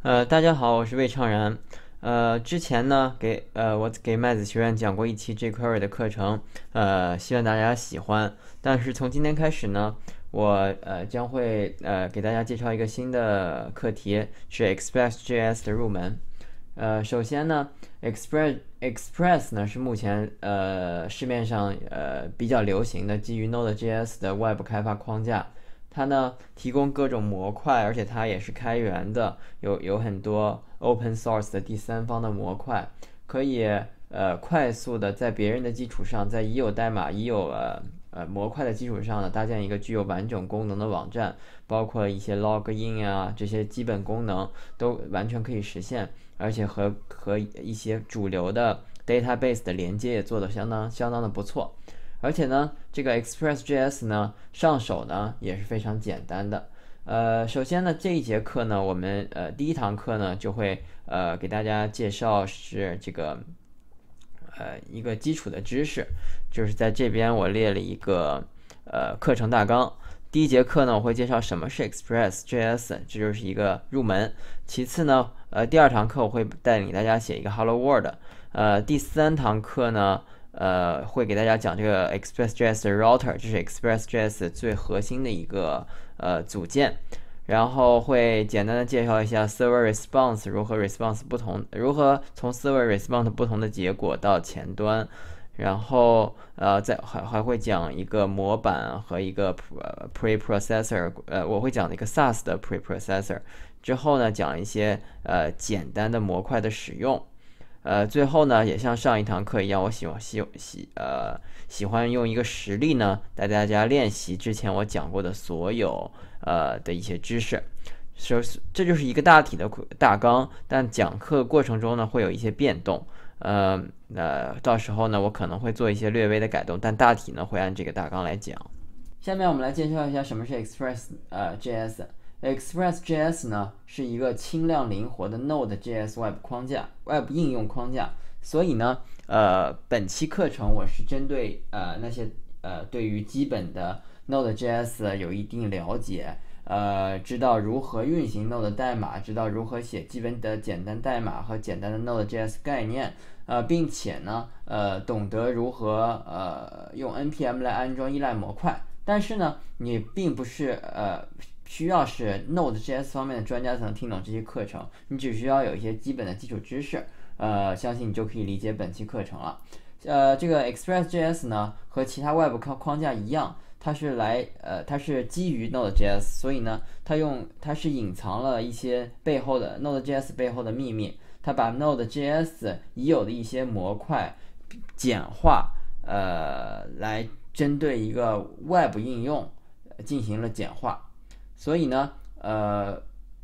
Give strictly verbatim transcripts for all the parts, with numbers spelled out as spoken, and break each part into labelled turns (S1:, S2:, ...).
S1: 呃，大家好，我是魏畅然。呃，之前呢，给呃我给麦子学院讲过一期 jQuery 的课程，呃，希望大家喜欢。但是从今天开始呢，我呃将会呃给大家介绍一个新的课题，是 Express.js 的入门。呃，首先呢，Express Express 呢是目前呃市面上呃比较流行的基于 Node.js 的 Web 开发框架。它呢提供各种模块，而且它也是开源的，有有很多 open source 的第三方的模块，可以呃快速的在别人的基础上，在已有代码、已有呃呃模块的基础上呢，搭建一个具有完整功能的网站，包括一些 login 啊这些基本功能都完全可以实现，而且和和一些主流的 database 的连接也做得相当相当的不错。而且呢，这个 Express.js 呢，上手呢也是非常简单的。呃，首先呢，这一节课呢，我们呃第一堂课呢就会呃给大家介绍是这个呃一个基础的知识，就是在这边我列了一个呃课程大纲。第一节课呢，我会介绍什么是 Express.js， 这就是一个入门。其次呢，呃，第二堂课我会带领大家写一个 Hello World。呃，第三堂课呢。呃，会给大家讲这个 Express.js 的 router， 这是 Express.js 最核心的一个呃组件。然后会简单的介绍一下 server response 如何 response 不同，如何从 server response 不同的结果到前端。然后呃，再还还会讲一个模板和一个 preprocessor， 呃，我会讲一个 Sass 的 preprocessor。之后呢，讲一些呃简单的模块的使用。呃，最后呢，也像上一堂课一样，我喜欢喜喜呃喜欢用一个实例呢，带大家练习之前我讲过的所有呃的一些知识。首这就是一个大体的大纲，但讲课过程中呢会有一些变动，呃呃，到时候呢我可能会做一些略微的改动，但大体呢会按这个大纲来讲。下面我们来介绍一下什么是 Express 呃 J S。Express.js 呢是一个轻量灵活的 Node.js Web 框架 ，Web 应用框架。所以呢，呃，本期课程我是针对呃那些呃对于基本的 Node.js 有一定了解，呃，知道如何运行 Node 代码，知道如何写基本的简单代码和简单的 Node.js 概念，呃，并且呢，呃，懂得如何呃用 N P M 来安装依赖模块。但是呢，你并不是呃需要是 Node.js 方面的专家才能听懂这些课程，你只需要有一些基本的基础知识，呃，相信你就可以理解本期课程了。呃，这个 Express.js 呢和其他 Web 框框架一样，它是来呃它是基于 Node.js， 所以呢，它用它是隐藏了一些背后的 Node.js 背后的秘密，它把 Node.js 已有的一些模块简化，呃，来针对一个 Web 应用进行了简化，所以呢，呃，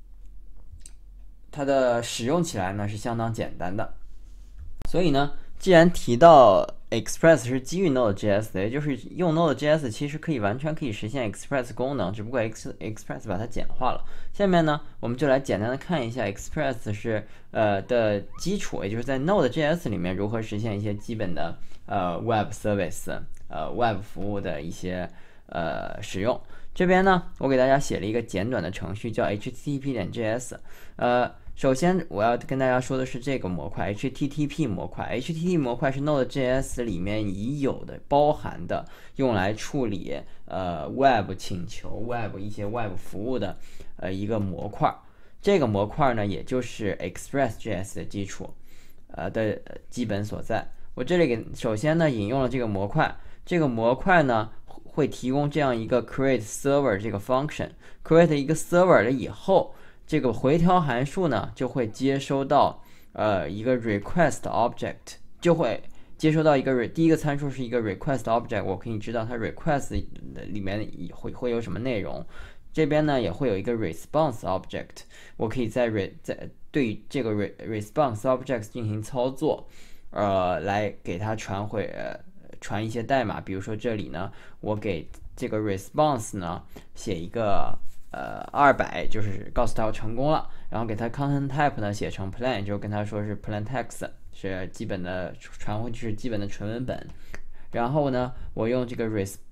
S1: 它的使用起来呢是相当简单的。所以呢，既然提到 Express 是基于 Node.js 的，也就是用 Node.js 其实可以完全可以实现 Express 功能，只不过 Express 把它简化了。下面呢，我们就来简单的看一下 Express 是呃的基础，也就是在 Node.js 里面如何实现一些基本的呃 Web Service 呃 Web 服务的一些呃使用。这边呢，我给大家写了一个简短的程序，叫 H T T P 点 J S。呃，首先我要跟大家说的是这个模块 H T T P 模块。H T T P 模块是 Node.js 里面已有的、包含的，用来处理呃 Web 请求、Web 一些 Web 服务的呃一个模块。这个模块呢，也就是 Express.js 的基础，呃的基本所在。我这里给首先呢引用了这个模块，这个模块呢。会提供这样一个 create server 这个 function，create 一个 server 了以后，这个回调函数呢就会接收到呃一个 request object， 就会接收到一个第一个参数是一个 request object， 我可以知道它 request 里面会会有什么内容。这边呢也会有一个 response object， 我可以在 re 在对这个 re, response object 进行操作，呃，来给它传回呃。传一些代码，比如说这里呢，我给这个 response 呢写一个呃二百，就是告诉它我成功了，然后给它 content type 呢写成 plain， 就跟它说是 plain text， 是基本的传回去是基本的纯文本。然后呢，我用这个 res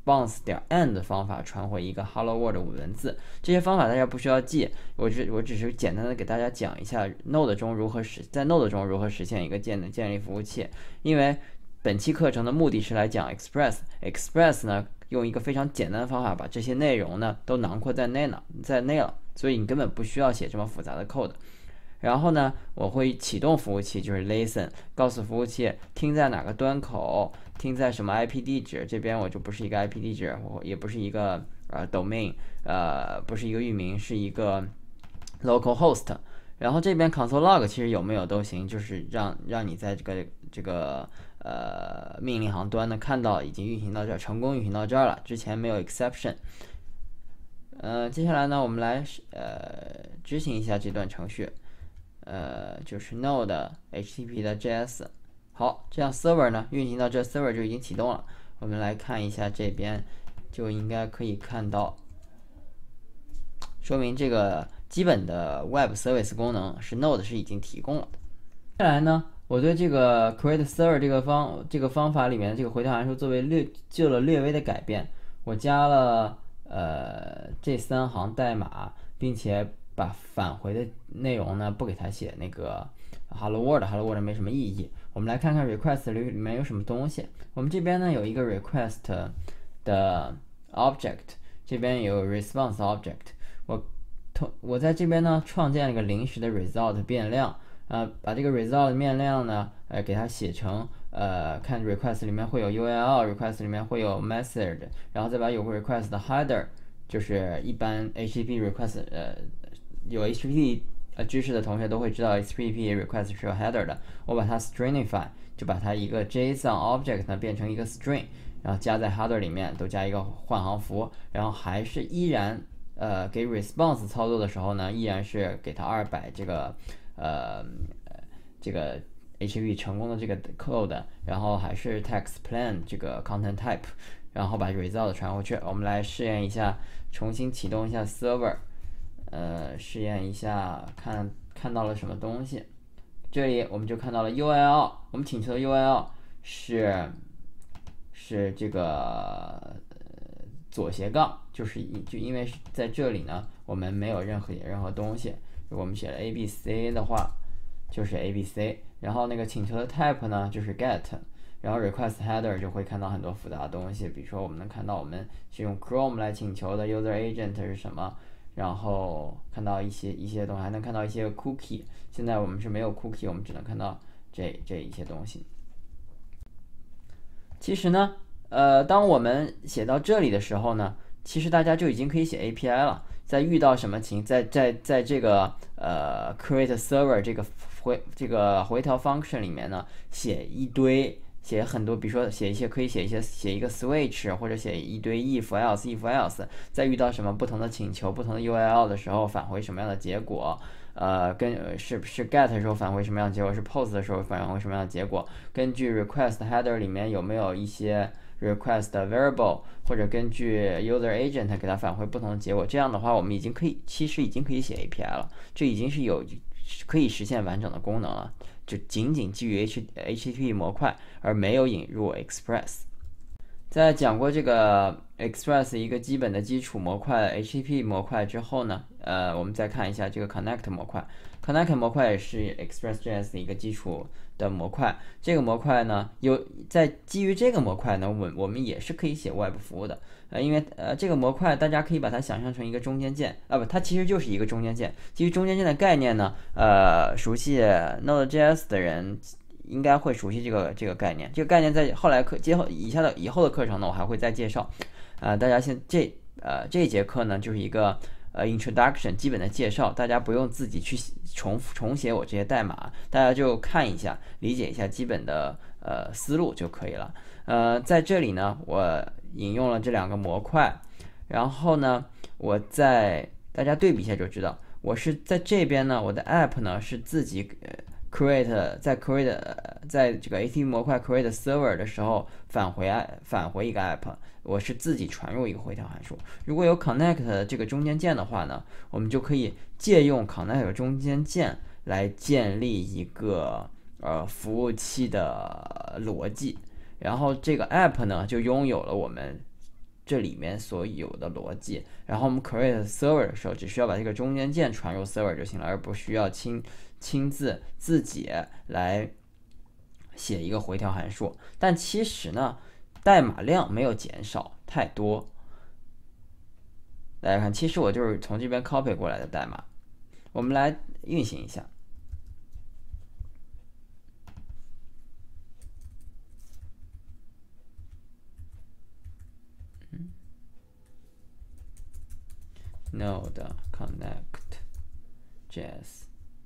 S1: response 点 end 的方法传回一个 hello world 文字。这些方法大家不需要记，我只我只是简单的给大家讲一下 Node 中如何实在 Node 中如何实现一个建建立服务器。因为本期课程的目的是来讲 Express，Express 呢用一个非常简单的方法把这些内容呢都囊括在内了，在内了，所以你根本不需要写这么复杂的 code。然后呢，我会启动服务器，就是 listen， 告诉服务器听在哪个端口，听在什么 I P 地址。这边我就不是一个 I P 地址，我也不是一个呃 domain， 呃不是一个域名，是一个 local host。然后这边 console log 其实有没有都行，就是让让你在这个这个呃命令行端呢看到已经运行到这儿，成功运行到这儿了，之前没有 exception。呃，接下来呢，我们来呃执行一下这段程序。呃，就是 Node H T T P 的 J S。 好，这样 server 呢运行到这 server 就已经启动了。我们来看一下这边，就应该可以看到，说明这个基本的 Web Service 功能是 Node 是已经提供了的。接下来呢，我对这个 create server 这个方这个方法里面的这个回调函数作为略做了略微的改变，我加了呃这三行代码，并且把返回的内容呢不给它写那个 hello world，hello world 没什么意义。我们来看看 request 里面有什么东西。我们这边呢有一个 request 的 object， 这边有 response object。我我在这边呢创建了一个临时的 result 变量，呃，把这个 result 变量呢，呃，给它写成呃，看 request 里面会有 U R L，request 里面会有 method， 然后再把有个 request 的 header， 就是一般 H T T P request 呃。有 H T T P 呃知识的同学都会知道 H T T P request 是有 header 的。我把它 stringify， 就把它一个 JSON object 呢变成一个 string， 然后加在 header 里面，都加一个换行符，然后还是依然呃给 response 操作的时候呢，依然是给它二百这个呃这个 H T T P 成功的这个 code， 然后还是 text plain 这个 content type， 然后把 result 传回去。我们来试验一下，重新启动一下 server。呃，试验一下，看看到了什么东西。这里我们就看到了 U R L， 我们请求的 U R L 是是这个、呃、左斜杠，就是就因为在这里呢，我们没有任何任何东西。如果我们写了 A B C 的话，就是 A B C， 然后那个请求的 type 呢就是 get， 然后 request header 就会看到很多复杂的东西，比如说我们能看到我们是用 Chrome 来请求的 user agent 是什么。然后看到一些一些东西，还能看到一些 cookie。现在我们是没有 cookie， 我们只能看到这这一些东西。其实呢，呃，当我们写到这里的时候呢，其实大家就已经可以写 A P I 了。在遇到什么情，在在在这个呃 create server 这个回这个回调 function 里面呢，写一堆。写很多，比如说写一些可以写一些写一个 switch， 或者写一堆 if else if else， 在遇到什么不同的请求、不同的 U R L 的时候，返回什么样的结果？呃，跟是是 get 的时候返回什么样的结果？是 post 的时候返回什么样的结果？根据 request header 里面有没有一些 request variable， 或者根据 user agent 给它返回不同的结果？这样的话，我们已经可以其实已经可以写 A P I 了，这已经是有可以实现完整的功能了。就仅仅基于 H T T P 模块，而没有引入 Express。在讲过这个 Express 一个基本的基础模块 H T T P 模块之后呢，呃，我们再看一下这个 Connect 模块。Connect 模块也是 Express.js 的一个基础的模块。这个模块呢，有在基于这个模块呢，我们我们也是可以写 Web 服务的。呃，因为呃这个模块大家可以把它想象成一个中间件啊，不，它其实就是一个中间件。基于中间件的概念呢，呃，熟悉 Node.js 的人应该会熟悉这个这个概念。这个概念在后来课接后以下的以后的课程呢，我还会再介绍。啊、呃，大家先这呃这一节课呢就是一个呃 introduction 基本的介绍，大家不用自己去重重写我这些代码，大家就看一下，理解一下基本的呃思路就可以了。呃，在这里呢，我引用了这两个模块，然后呢，我在大家对比一下就知道，我是在这边呢，我的 app 呢是自己 create 在 create 在这个 A T P 模块 create server 的时候返回返回一个 app， 我是自己传入一个回调函数。如果有 connect 这个中间件的话呢，我们就可以借用 connect 中间件来建立一个呃服务器的逻辑。然后这个 app 呢，就拥有了我们这里面所有的逻辑，然后我们 create server 的时候，只需要把这个中间件传入 server 就行了，而不需要亲亲自自己来写一个回调函数。但其实呢，代码量没有减少太多。大家看，其实我就是从这边 copy 过来的代码。我们来运行一下。Node connect js。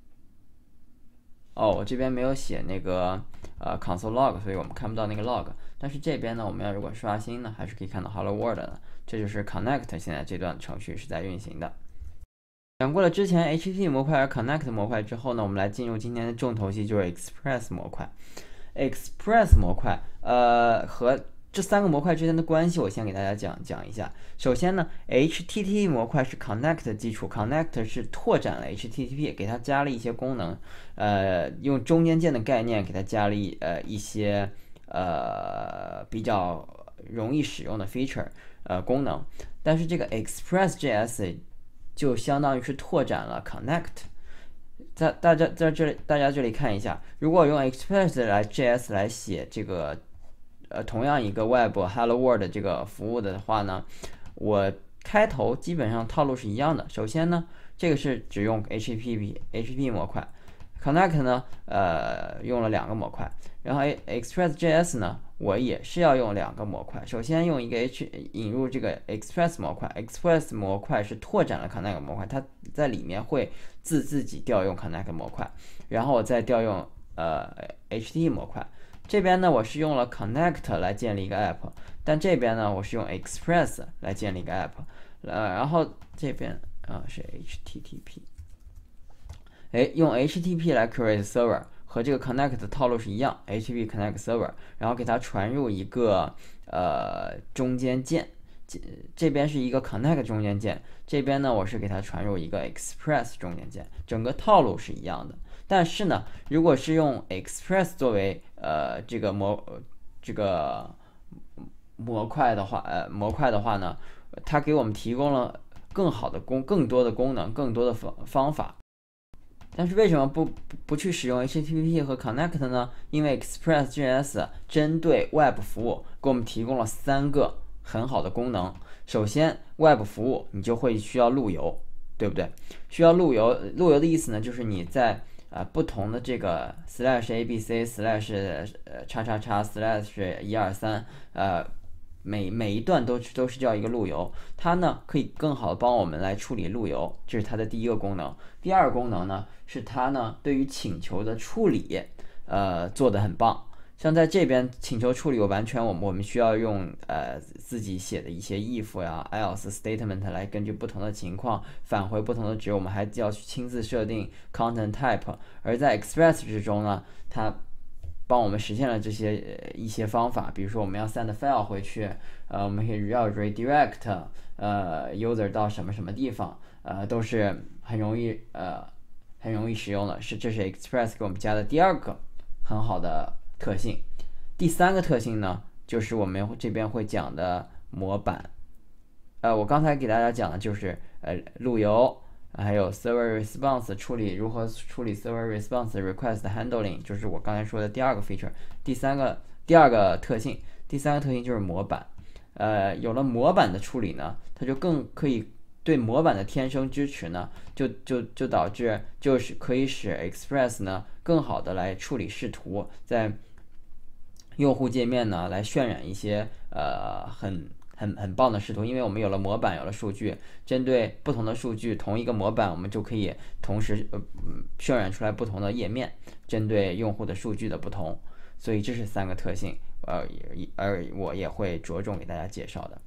S1: 哦，我这边没有写那个呃 console log， 所以我们看不到那个 log。但是这边呢，我们要如果刷新呢，还是可以看到 hello world 的。这就是 connect 现在这段程序是在运行的。讲过了之前 H T T P 模块和 connect 模块之后呢，我们来进入今天的重头戏，就是 express 模块。express 模块，呃，和这三个模块之间的关系，我先给大家讲讲一下。首先呢 ，H T T P 模块是 connect 的基础 ，connect 是拓展了 H T T P， 给它加了一些功能，呃，用中间件的概念给它加了一呃一些呃比较容易使用的 feature 呃功能。但是这个 Express.js 就相当于是拓展了 connect。在大家在这里，大家这里看一下，如果用 Express 来 J S 来写这个呃同样一个 Web Hello World 这个服务的话呢，我开头基本上套路是一样的。首先呢，这个是只用 H T T P H T T P 模块 ，Connect 呢，呃用了两个模块，然后 Express.js 呢，我也是要用两个模块。首先用一个 H 引入这个 Express 模块 ，Express 模块是拓展了 Connect 模块，它在里面会自自己调用 Connect 模块，然后我再调用呃 H T T P 模块。这边呢，我是用了 Connect 来建立一个 app， 但这边呢，我是用 Express 来建立一个 app， 呃，然后这边啊、呃、是 H T T P， 哎，用 H T T P 来 create server。和这个 connect 的套路是一样 ，H T T P connect server， 然后给它传入一个呃中间件，这边是一个 connect 中间件，这边呢我是给它传入一个 express 中间件，整个套路是一样的。但是呢，如果是用 express 作为呃这个模这个模块的话，呃模块的话呢，它给我们提供了更好的功、更多的功能、更多的方方法。但是为什么不不去使用 H T T P 和 Connect 呢？因为 Express.js 针对 Web 服务给我们提供了三个很好的功能。首先 ，Web 服务你就会需要路由，对不对？需要路由，路由的意思呢，就是你在呃不同的这个 slash abc slash 呃叉叉叉 slash 一二三呃。每每一段都都是叫一个路由，它呢可以更好的帮我们来处理路由，这是它的第一个功能。第二个功能呢是它呢对于请求的处理，呃做得很棒。像在这边请求处理，我完全我们我们需要用呃自己写的一些 if 呀 else statement 来根据不同的情况返回不同的值，我们还要去亲自设定 content type。而在 Express 之中呢，它帮我们实现了这些、呃、一些方法，比如说我们要 send file 回去，呃，我们可以要 redirect 呃 user 到什么什么地方，呃，都是很容易呃很容易使用的，是这是 Express 给我们加的第二个很好的特性。第三个特性呢，就是我们这边会讲的模板。呃，我刚才给大家讲的就是呃路由。还有 server response 处理，如何处理 server response request handling， 就是我刚才说的第二个 feature。第三个第二个特性，第三个特性就是模板。呃，有了模板的处理呢，它就更可以对模板的天生支持呢，就就就导致就是可以使 Express 呢更好的来处理视图，在用户界面呢来渲染一些呃很。很很棒的视图，因为我们有了模板，有了数据，针对不同的数据，同一个模板我们就可以同时呃渲染出来不同的页面，针对用户的数据的不同，所以这是三个特性，呃，而我也会着重给大家介绍的。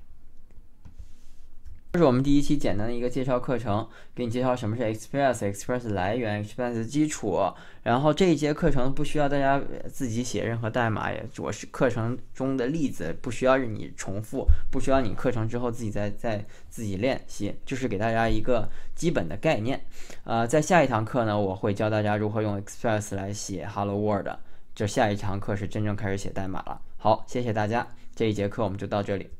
S1: 这是我们第一期简单的一个介绍课程，给你介绍什么是 Express、Express 来源、Express 的基础。然后这一节课程不需要大家自己写任何代码，也我是课程中的例子，不需要你重复，不需要你课程之后自己再再自己练习，就是给大家一个基本的概念。呃，在下一堂课呢，我会教大家如何用 Express 来写 Hello World。这下一堂课是真正开始写代码了。好，谢谢大家，这一节课我们就到这里。